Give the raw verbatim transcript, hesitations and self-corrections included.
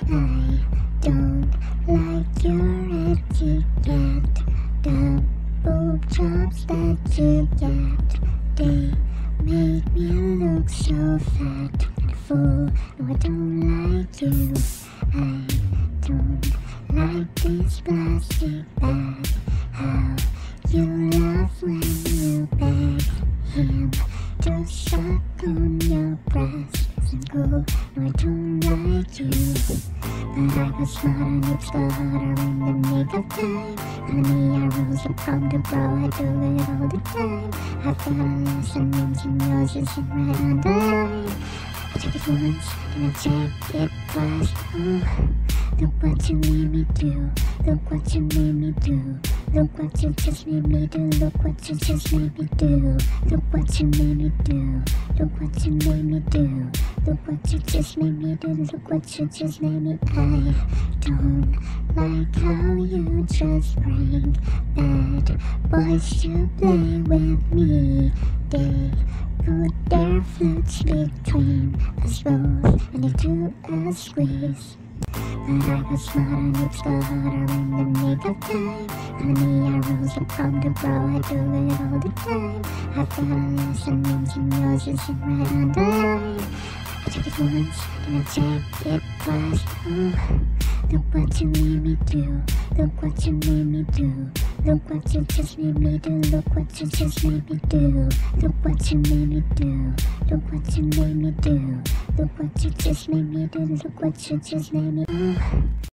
I don't like your etiquette. The boob jobs that you get, they make me look so fat and full. No, I don't like you. I don't like this plastic bag. How you laugh when you beg him to suck on your breast. Isn't cool. No, I don't like you. But I was smart and it's the harder in the nick of time. Honey, I rose up from the bro, I do it all the time. I got a lesson in yours isn't right on the line. I check it once, then I check it twice. Oh, look what you made me do. Look what you made me do. Look what you just made me do. Look what you just made me do. Look what you made me do. Look what you made me do. Look what you just made me do. Look what you just made me. I don't like how you just bring bad boys to play with me. They put their flutes between us both and they do a squeeze. But I was smart and it's the harder in the nick of time. Honey, I rose up from the bro, I do it all the time. I got a lesson in yours isn't right on the line. I check it once, then I check it twice. Oh, look what you made me do. Look what you made me do. Look what you just made me do. Look what you just made me do. Look what you made me do. Look what you made me do. Look what you just made me do. Look what you just made me do.